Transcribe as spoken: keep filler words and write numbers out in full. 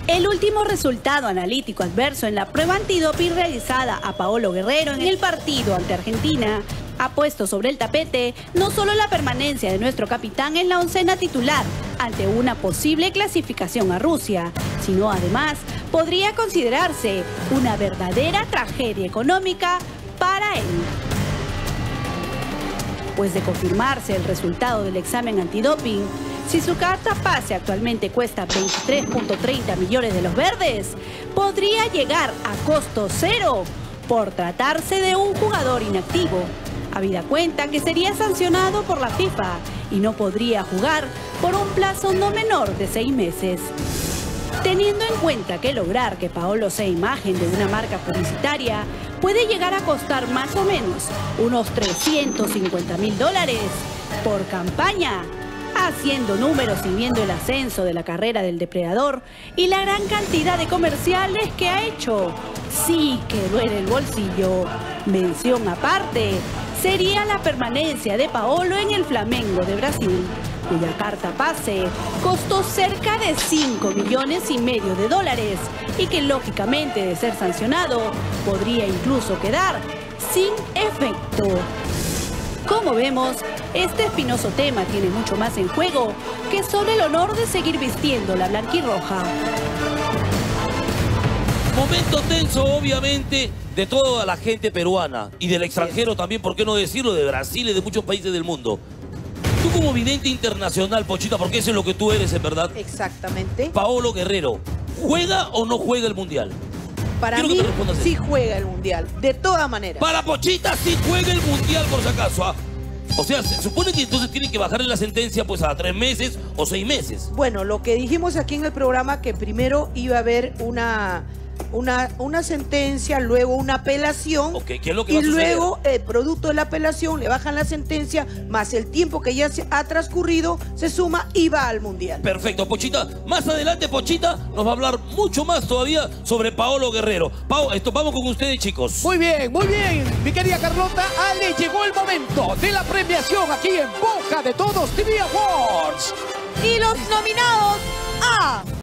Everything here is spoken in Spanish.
El último resultado analítico adverso en la prueba antidoping realizada a Paolo Guerrero en el partido ante Argentina ha puesto sobre el tapete no solo la permanencia de nuestro capitán en la oncena titular ante una posible clasificación a Rusia, sino además podría considerarse una verdadera tragedia económica para él. Pues de confirmarse el resultado del examen antidoping, si su carta pase actualmente cuesta veintitrés punto treinta millones de los verdes, podría llegar a costo cero por tratarse de un jugador inactivo, habida cuenta que sería sancionado por la FIFA y no podría jugar por un plazo no menor de seis meses. Teniendo en cuenta que lograr que Paolo sea imagen de una marca publicitaria puede llegar a costar más o menos unos trescientos cincuenta mil dólares por campaña, haciendo números y viendo el ascenso de la carrera del depredador y la gran cantidad de comerciales que ha hecho, sí que duele el bolsillo. Mención aparte sería la permanencia de Paolo en el Flamengo de Brasil, cuya carta pase costó cerca de cinco millones y medio de dólares y que lógicamente de ser sancionado podría incluso quedar sin efecto. Como vemos, este espinoso tema tiene mucho más en juego que solo el honor de seguir vistiendo la blanquirroja. Momento tenso, obviamente, de toda la gente peruana y del extranjero también, ¿por qué no decirlo? De Brasil y de muchos países del mundo. Tú como vidente internacional, Pochita, porque eso es lo que tú eres en verdad. Exactamente. Paolo Guerrero, ¿juega o no juega el Mundial? Para Quiero mí, sí eso. juega el Mundial, de todas maneras. Para Pochita sí juega el Mundial, por si acaso. ¿Ah? O sea, se supone que entonces tienen que bajarle la sentencia pues a tres meses o seis meses. Bueno, lo que dijimos aquí en el programa, que primero iba a haber una... Una, una sentencia, luego una apelación, okay, ¿qué es lo que y va a suceder? Luego, el producto de la apelación, le bajan la sentencia, más el tiempo que ya se ha transcurrido, se suma y va al Mundial. Perfecto, Pochita. Más adelante, Pochita nos va a hablar mucho más todavía sobre Paolo Guerrero. Pau, esto, vamos con ustedes, chicos. Muy bien, muy bien, mi querida Carlota. Ale, llegó el momento de la premiación aquí en Boca de Todos T V Awards. Y los nominados a